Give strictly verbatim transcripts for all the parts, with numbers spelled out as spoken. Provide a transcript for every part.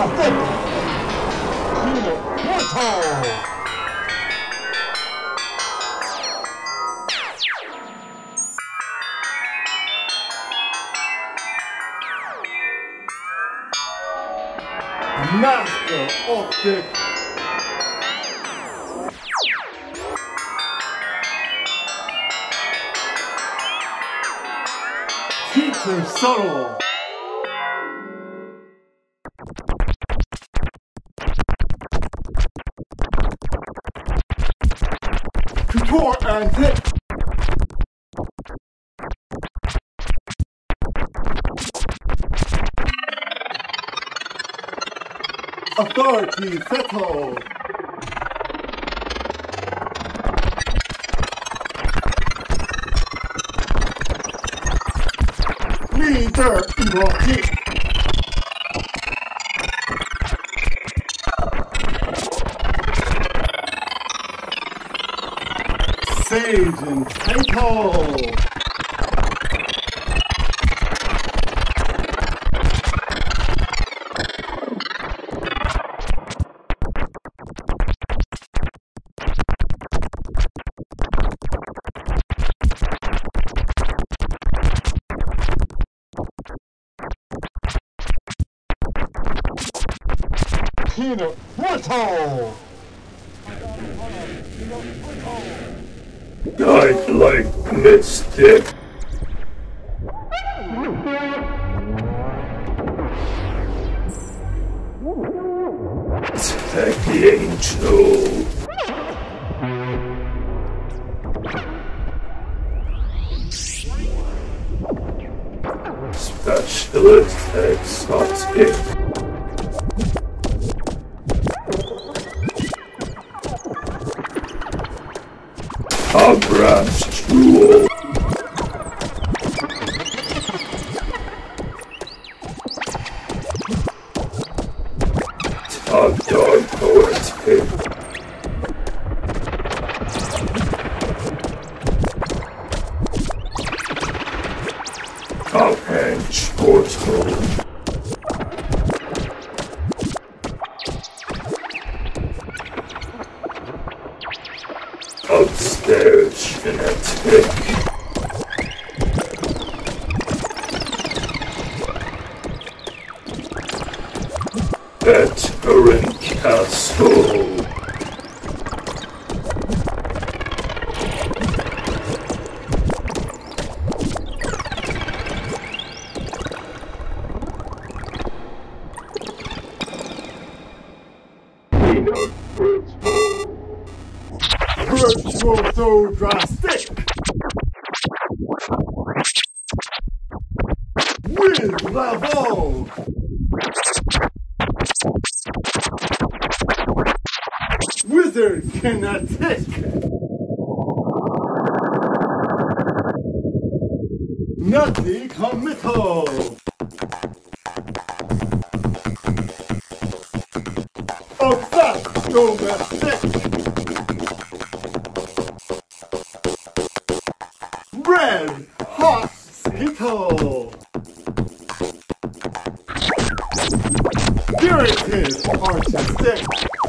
drastic. Unit Brittle. Master Optic. Teacher Subtle. Tutor and hit. Authority settled. Leader erotic. Sage and title. Peanut Brittle! I'd like Mystic. Attack the Angel. Special exotic. A brass jewel. A dark poetic. A hench portal. Upstairs genetic. Veteran Castle. Peanut Brittle. Brittle so drastic. With level. Wizard kinetic. Nutty committal. Obsessed domestic. Red hot skittle. Spirited artistic.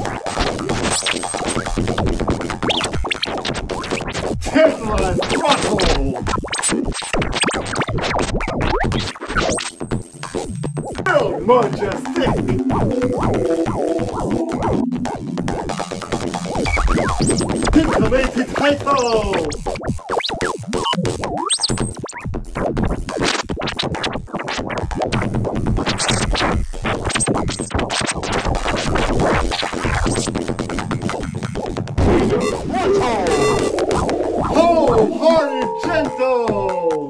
Tantalized throttle. Still majestic. Titillated title. Wholehearted gentle!